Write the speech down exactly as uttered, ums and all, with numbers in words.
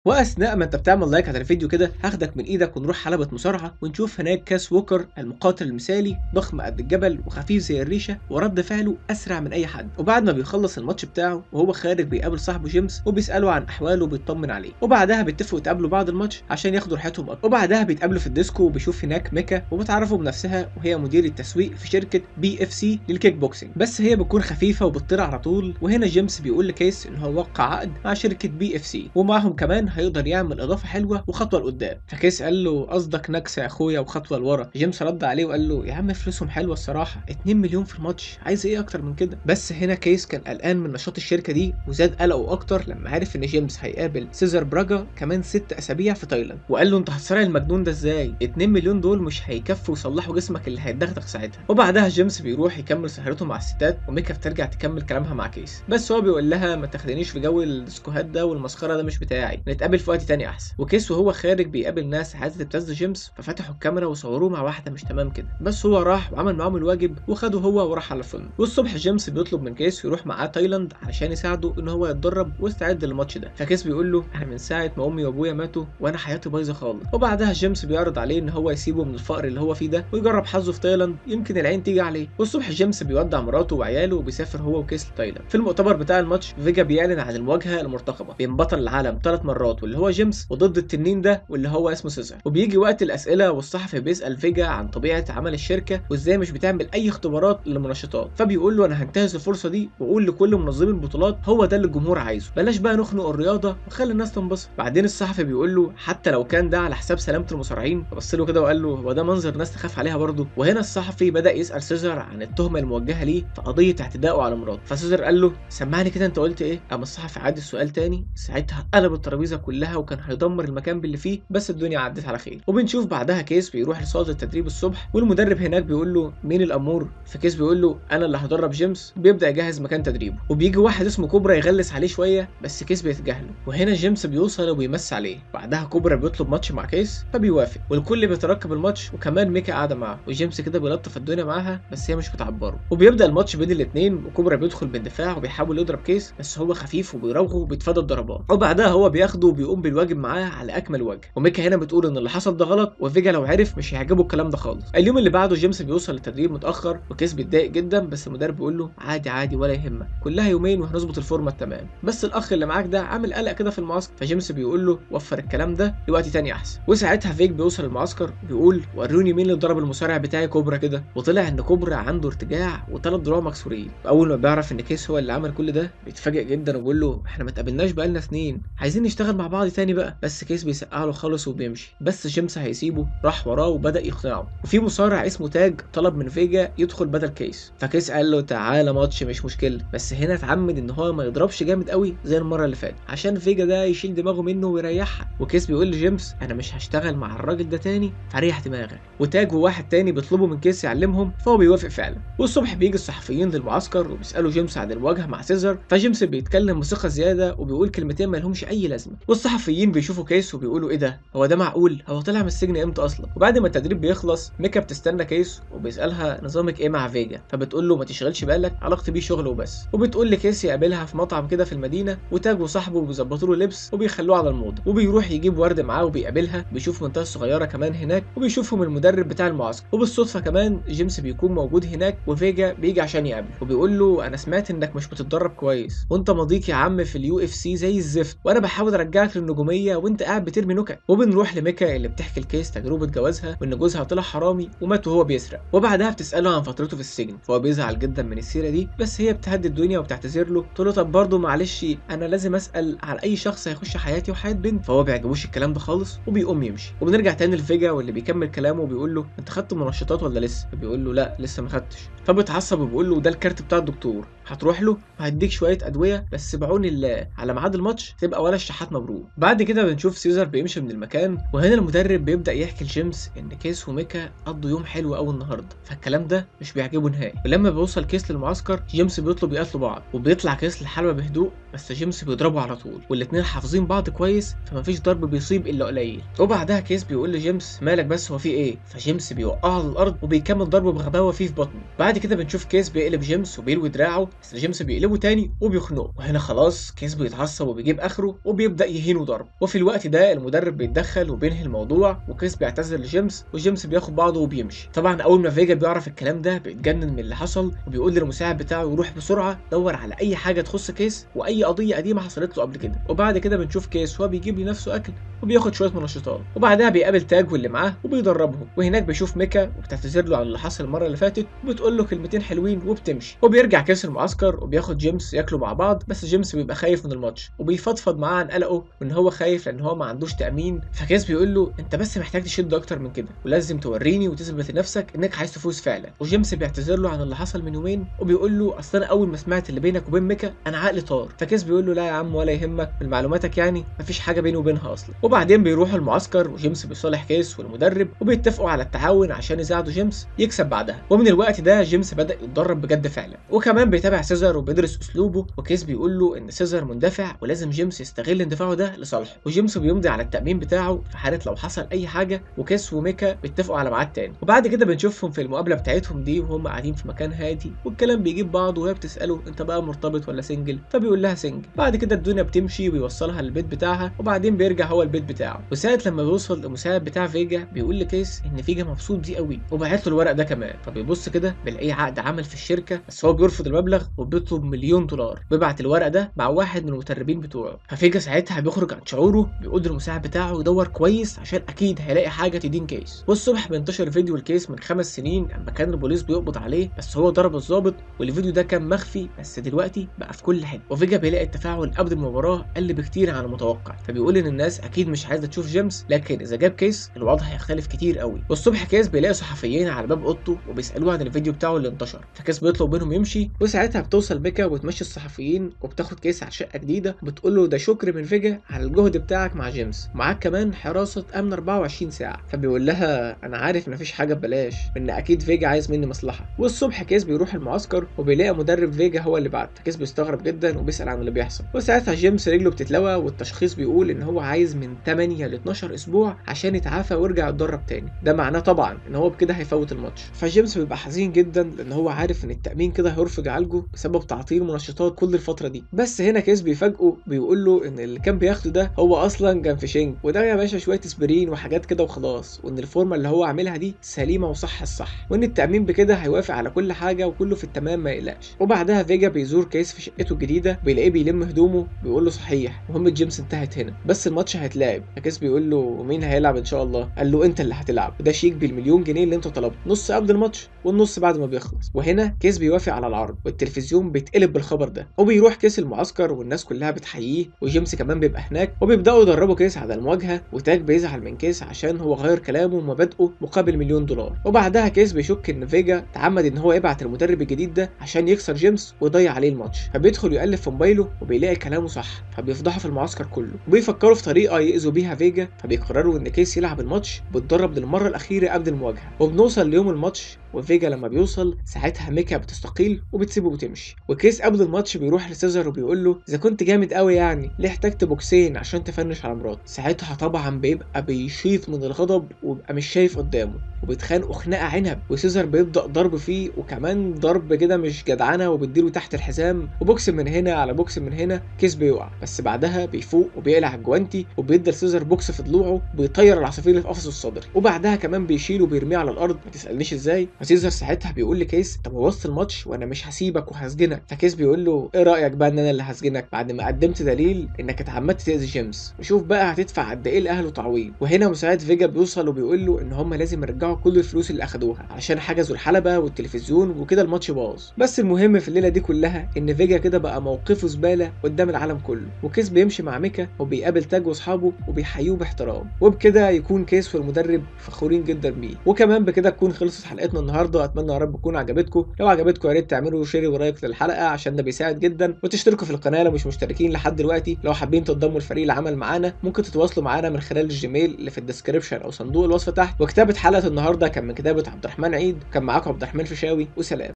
واثناء ما انت بتعمل لايك على الفيديو كده هاخدك من ايدك ونروح حلبة مصارعة ونشوف هناك كاس ووكر المقاتل المثالي، ضخم قد الجبل وخفيف زي الريشة ورد فعله اسرع من اي حد. وبعد ما بيخلص الماتش بتاعه وهو خارج بيقابل صاحبه جيمس وبيساله عن احواله وبيطمن عليه، وبعدها بيتفقوا يتقابلوا بعد الماتش عشان ياخدوا راحتهم اكتر. وبعدها بيتقابلوا في الديسكو وبيشوف هناك ميكا وبتعرفوا بنفسها وهي مدير التسويق في شركة بي اف سي للكيك بوكسنج، بس هي بتكون خفيفة وبتطير على طول. وهنا جيمس بيقول لكيس ان هو وقع عقد مع شركة بي اف سي ومعهم كمان هيقدر يعمل اضافه حلوه وخطوه لقدام. فكيس قال له قصدك نكسه يا اخويا وخطوه لورا. جيمس رد عليه وقال له يا عم فلوسهم حلوه الصراحه، اتنين مليون في الماتش، عايز ايه اكتر من كده؟ بس هنا كيس كان قلقان من نشاط الشركه دي وزاد قلقه اكتر لما عرف ان جيمس هيقابل سيزر براجا كمان ست اسابيع في تايلاند. وقال له انت هتسرع المجنون ده ازاي؟ اتنين مليون دول مش هيكفوا يصلحوا جسمك اللي هيتدغدغ ساعتها. وبعدها جيمس بيروح يكمل سهرته مع الستات وميكا بترجع تكمل كلامها مع كيس، بس هو بيقول لها ما تاخدنيش في جو الديسكوهات ده والمسخره ده مش بتاعي، نتقابل في وقت تاني احسن. وكيس وهو خارج بيقابل ناس عايزه تبتز جيمس ففتحوا الكاميرا وصوروه مع واحده مش تمام كده، بس هو راح وعمل معاهم الواجب وخده هو وراح على الفندق. والصبح جيمس بيطلب من كيس يروح معاه تايلاند عشان يساعده ان هو يتدرب ويستعد للماتش ده. فكيس بيقول له انا من ساعه ما امي وابويا ماتوا وانا حياتي بايظه خالص. وبعدها جيمس بيعرض عليه ان هو يسيبه من الفقر اللي هو فيه ده ويجرب حظه في تايلاند، يمكن العين تيجي عليه. والصبح جيمس بيودع مراته وعياله وبيسافر هو وكيس لتايلاند. في المؤتمر بتاع الماتش فيجا بيعلن عن المواجهه المرتقبه بين بطل العالم ثلاث مرات واللي هو جيمس وضد التنين ده واللي هو اسمه سيزر. وبيجي وقت الاسئله والصحفي بيسال فيجا عن طبيعه عمل الشركه وازاي مش بتعمل اي اختبارات للمنشطات، فبيقول له انا هنتهز الفرصه دي واقول لكل منظمي البطولات هو ده اللي الجمهور عايزه، بلاش بقى نخنق الرياضه وخلي الناس تنبسط. بعدين الصحفي بيقول له حتى لو كان ده على حساب سلامه المصارعين، فبص له كده وقال له هو ده منظر ناس تخاف عليها برضه. وهنا الصحفي بدا يسال سيزر عن التهمه الموجهه ليه في قضيه اعتدائه على مراته، فسيزر قال له سمعني كده انت قلت ايه؟ قام الصحفي عاد السؤال تاني، ساعتها قلب الترابيزه كلها وكان هيدمر المكان باللي فيه، بس الدنيا عدت على خير. وبنشوف بعدها كيس بيروح لصاله التدريب الصبح والمدرب هناك بيقول له مين الامور؟ فكيس بيقول له انا اللي هدرب جيمس، بيبدا يجهز مكان تدريبه. وبيجي واحد اسمه كوبرا يغلس عليه شويه بس كيس بيتجاهله. وهنا جيمس بيوصل وبيمس عليه، بعدها كوبرا بيطلب ماتش مع كيس فبيوافق والكل بيترقب الماتش وكمان ميكا قاعده معاه وجيمس كده بيلطف الدنيا معاها بس هي مش بتعبره. وبيبدا الماتش بين الاثنين وكوبرا بيدخل بالدفاع وبيحاول يضرب كيس بس هو خفيف وبيراوغه وبيتفادى الضربات. وبعدها هو بياخده وبيقوم بالواجب معاه على اكمل وجه. وميكا هنا بتقول ان اللي حصل ده غلط وفيجا لو عرف مش هيعجبه الكلام ده خالص. اليوم اللي بعده جيمس بيوصل للتدريب متاخر وكيس بيتضايق جدا بس المدرب بيقول له عادي عادي ولا يهمك، كلها يومين وهنظبط الفورمه التمام، بس الاخ اللي معاك ده عامل قلق كده في المعسكر. فجيمس بيقول له وفر الكلام ده لوقت تاني احسن. وساعتها فيج بيوصل المعسكر بيقول وروني مين اللي ضرب المصارع بتاعي كوبرا كده، وطلع ان كوبرا عنده ارتجاع وثلاث ضلوع مكسورين. واول ما بيعرف ان كيس هو اللي عمل كل ده بيتفاجئ جدا وبيقول له احنا ما اتقابلناش بقالنا سنين، عايزين نشتغل مع بعض تاني بقى. بس كيس بيسقع له خالص وبيمشي، بس جيمس هيسيبه راح وراه وبدا يقنعه. وفي مصارع اسمه تاج طلب من فيجا يدخل بدل كيس، فكيس قال له تعالى ماتش مش مشكله، بس هنا اتعمد ان هو ما يضربش جامد قوي زي المره اللي فاتت عشان فيجا ده يشيل دماغه منه ويريحها. وكيس بيقول لجيمس انا مش هشتغل مع الراجل ده تاني فريح دماغك. وتاج وواحد تاني بيطلبوا من كيس يعلمهم فهو بيوافق فعلا. والصبح بيجي الصحفيين للمعسكر وبيسالوا جيمس عن المواجهه مع سيزر، فجيمس بيتكلم بثقه زياده وبيقول كلمتين ما لهمش اي لازمه. والصحفيين بيشوفوا كيس وبيقولوا ايه ده، هو ده معقول؟ هو طلع من السجن امتى اصلا؟ وبعد ما التدريب بيخلص ميكا بتستنى كيس وبيسالها نظامك ايه مع فيجا، فبتقول له ما تشغلش بالك علاقتي بيه شغل وبس. وبتقول لكيس يقابلها في مطعم كده في المدينه وتاج وصاحبه بيظبطوا له لبس وبيخلوه على الموضه. وبيروح يجيب ورد معاه وبيقابلها، بيشوف منطقه صغيره كمان هناك وبيشوفهم المدرب بتاع المعسكر. وبالصدفه كمان جيمس بيكون موجود هناك وفيجا بيجي عشان يقابله وبيقول له انا سمعت انك مش بتتدرب كويس وانت ماضيك يا عم في اليو اف سي زي الزفت، وانا بحاول ارجعك للنجوميه وانت قاعد بترمي نكت. وبنروح لميكا اللي بتحكي الكيس تجربه جوازها وان جوزها طلع حرامي ومات وهو بيسرق. وبعدها بتساله عن فترته في السجن فهو بيزعل جدا من السيره دي، بس هي بتهدي الدنيا وبتعتذر له تقول له طب برضه معلش انا لازم اسال عن اي شخص هيخش حياتي وحياه بنت، فهو بيعجبوش الكلام ده خالص وبيقوم يمشي. وبنرجع تاني لفيجا واللي بيكمل كلامه وبيقول له انت خدت منشطات ولا لسه؟ فبيقول له لا لسه ما خدتش. فبيتعصب وبيقول له ده الكارت بتاع الدكتور، هتروح له وهديك شويه ادويه بس بعون الله على ميعاد الماتش تبقى ولا الشحات مبروك. بعد كده بنشوف سيزر بيمشي من المكان وهنا المدرب بيبدا يحكي لجيمس ان كيس وميكا قضوا يوم حلو قوي النهارده، فالكلام ده مش بيعجبه نهائي. ولما بيوصل كيس للمعسكر جيمس بيطلب يقاتلوا بعض وبيطلع كيس للحلبة بهدوء بس جيمس بيضربه على طول والاتنين حافظين بعض كويس فمفيش ضرب بيصيب الا قليل. وبعدها كيس بيقول لجيمس مالك بس هو في ايه؟ فجيمس بيوقعه على الارض وبيكمل ضربه بغباوه فيه في بطنه. بعد كده بنشوف كيس بيقلب جيمس وبيلوي دراعه بس جيمس بيقلبه تاني وبيخنقه، وهنا خلاص كيس بيتعصب وبيجيب اخره وبيبدا يهينه ضرب. وفي الوقت ده المدرب بيتدخل وبينهي الموضوع، وكيس بيعتذر لجيمس وجيمس بياخد بعضه وبيمشي. طبعا اول ما فيجا بيعرف الكلام ده بيتجنن من اللي حصل، وبيقول للمساعد بتاعه يروح بسرعه دور على اي حاجه تخص كيس واي قضيه قديمه حصلت له قبل كده. وبعد كده بنشوف كيس وهو بيجيب لنفسه اكل وبياخد شويه منشطات، وبعدها بيقابل تاج واللي معاه وبيدربهم. وهناك بيشوف ميكا وبتعتذر له عن اللي حصل المره اللي فاتت وبتقول له كلمتين حلوين وبتمشي. وبيرجع كيس المعسكر وبياخد جيمس ياكلوا مع بعض، بس جيمس بيبقى خايف من الماتش وبيفضفض معاه عن قلقه وان هو خايف لان هو ما عندوش تامين. فكيس بيقول له انت بس محتاج تشد اكتر من كده ولازم توريني وتثبت لنفسك انك عايز تفوز فعلا. وجيمس بيعتذر له عن اللي حصل من يومين وبيقول له اصل انا اول ما سمعت اللي بينك وبين ميكا انا عقلي طار. فكيس بيقول له لا يا عم ولا يهمك، من معلوماتك يعني مفيش حاجه بيني وبينها اصلا. وبعدين بيروحوا المعسكر وجيمس بيصالح كيس والمدرب وبيتفقوا على التعاون عشان يساعدوا جيمس يكسب بعدها. ومن الوقت ده جيمس بدا يتدرب بجد فعلا، وكمان بيتابع سيزر وبيدرس اسلوبه. وكيس بيقول له ان سيزر مندفع ولازم جيمس يستغل اندفاعه ده لصالحه. وجيمس بيمضي على التامين بتاعه في حاله لو حصل اي حاجه، وكيس وميكا بيتفقوا على ميعاد تاني. وبعد كده بنشوفهم في المقابله بتاعتهم دي وهم قاعدين في مكان هادي والكلام بيجيب بعض، وهي بتساله انت بقى مرتبط ولا سنجل، فبيقول لها سنجل. بعد كده الدنيا بتمشي وبيوصلها للبيت بتاعها، وبعدين بيرجع هو البيت بتاعه. وساعه لما بيوصل المساعد بتاع فيجا بيقول لكيس ان فيجا مبسوط بيه قوي وبعت له الورق ده كمان. فبيبص كده بيلاقيه عقد عمل في الشركه، بس هو بيرفض المبلغ وبيطلب مليون دولار. بيبعت الورق ده مع واحد من المدربين بتوعه. ففيجا ساعتها بيخرج عن شعوره، بيقول للمساعد بتاعه يدور كويس عشان اكيد هيلاقي حاجه تدين كيس. والصبح بينتشر فيديو الكيس من خمس سنين لما كان البوليس بيقبض عليه بس هو ضرب الضابط، والفيديو ده كان مخفي بس دلوقتي بقى في كل حته. وفيجا بيلاقي التفاعل قبل المباراه قل بكتير عن المتوقع، فبيقول ان الناس اكيد مش عايزه تشوف جيمس، لكن اذا جاب كيس الوضع هيختلف كتير قوي. والصبح كيس بيلاقي صحفيين على باب اوضته وبيسالوه عن الفيديو بتاعه اللي انتشر، فكيس بيطلب منهم يمشي. وساعتها بتوصل ميكا وتمشي الصحفيين وبتاخد كيس على شقه جديده وبتقول له ده شكر من فيجا على الجهد بتاعك مع جيمس، معاك كمان حراسه امن أربعة وعشرين ساعه. فبيقول لها انا عارف مفيش حاجه ببلاش، ان اكيد فيجا عايز مني مصلحه. والصبح كيس بيروح المعسكر وبيلاقي مدرب فيجا هو اللي بعت، فكيس بيستغرب جدا وبيسال عن اللي بيحصل. وساعتها جيمس رجله بتتلوى والتشخيص بيقول ان هو عايز من ثمانية ل اتناشر اسبوع عشان يتعافى ويرجع يتدرب تاني. ده معناه طبعا ان هو بكده هيفوت الماتش. فجيمس بيبقى حزين جدا لان هو عارف ان التامين كده هيرفض عالجه بسبب تعطيل منشطات كل الفتره دي. بس هنا كيس بيفاجئه بيقول له ان اللي كان بياخده ده هو اصلا كان في شنج، وده يا باشا شويه اسبرين وحاجات كده وخلاص، وان الفورمه اللي هو عاملها دي سليمه وصح الصح، وان التامين بكده هيوافق على كل حاجه وكله في التمام ما يقلقش. وبعدها فيجا بيزور كيس في شقته الجديده، بيلاقيه بيلم هدومه، بيقول له صحيح مهمه جيمس انتهت هنا بس الماتش هيتلعب. فكيس بيقول له مين هيلعب ان شاء الله؟ قال له انت اللي هتلعب، وده شيك بالمليون جنيه اللي انت طلبته، نص قبل الماتش والنص بعد ما بيخلص. وهنا كيس بيوافق على العرض والتلفزيون بيتقلب بالخبر ده، وبيروح كيس المعسكر والناس كلها بتحييه، وجيمس كمان بيبقى هناك، وبيبداوا يدربوا كيس على المواجهه. وتاج بيزعل من كيس عشان هو غير كلامه ومبادئه مقابل مليون دولار. وبعدها كيس بيشك ان فيجا تعمد ان هو يبعت المدرب الجديد ده عشان يكسر جيمس ويضيع عليه الماتش. فبيدخل يقلب في موبايله وبيلاقي كلامه صح، فبيفضحه في المعسكر كله، وبيفكروا في طريقه يأذوا بيها فيجا. فبيقرروا ان كيس يلعب الماتش ويتدرب للمره الاخيره قبل المواجهه. وبنوصل ليوم الماتش، وفيجا لما بيوصل ساعتها ميكا بتستقيل وبتسيبه وتمشي. وكيس قبل الماتش بيروح لسيزر وبيقول له اذا كنت جامد قوي يعني ليه احتجت بوكسين عشان تفنش على مراتي. ساعتها طبعا بيبقى بيشيط من الغضب وبيبقى مش شايف قدامه وبيتخانقوا خناقه عنب، وسيزر بيبدا ضرب فيه وكمان ضرب كده مش جدعانه وبيديله تحت الحزام وبوكس من هنا على بوكس من هنا. كيس بيقع بس بعدها بيفوق وبيقلع الجوانتي وبيدي لسيزر بوكس في ضلوعه بيطير العصافير اللي في قفصه الصدري، وبعدها كمان بيشيله وبيرميه على الارض. ما تسالنيش ازاي. فسيزر ساعتها بيقول لكيس طب بوظت الماتش وانا مش هسيبك وهسجنك. فكيس بيقول له ايه رايك بقى ان انا اللي هسجنك بعد ما قدمت دليل انك اتعمدت تاذي جيمس، وشوف بقى هتدفع قد ايه لاهله تعويض. وهنا مساعد فيجا بيوصل وبيقول له ان هم لازم يرجعوا كل الفلوس اللي اخدوها علشان حجزوا الحلبه والتلفزيون وكده الماتش باظ. بس المهم في الليله دي كلها ان فيجا كده بقى موقفه زباله قدام العالم كله. وكيس بيمشي مع ميكا وبيقابل تاج واصحابه وبيحيوه باحترام، وبكده يكون كيس والمدرب فخورين جدا بيه. وكمان بكده تكون خلصت حلقتنا النهارده. اتمنى يا رب تكون عجبتكم. لو عجبتكم يا ريت تعملوا شير ولايك للحلقه عشان ده بيساعد جدا، وتشتركوا في القناه لو مش مشتركين لحد دلوقتي. لو حابين تنضموا لفريق العمل معانا ممكن تتواصلوا معانا من خلال الجيميل اللي في الديسكربشن او صندوق الوصف تحت. وكتابه حلقه النهارده كان من كتابه عبد الرحمن عيد، كان معاكم عبد الرحمن فيشاوي، وسلام.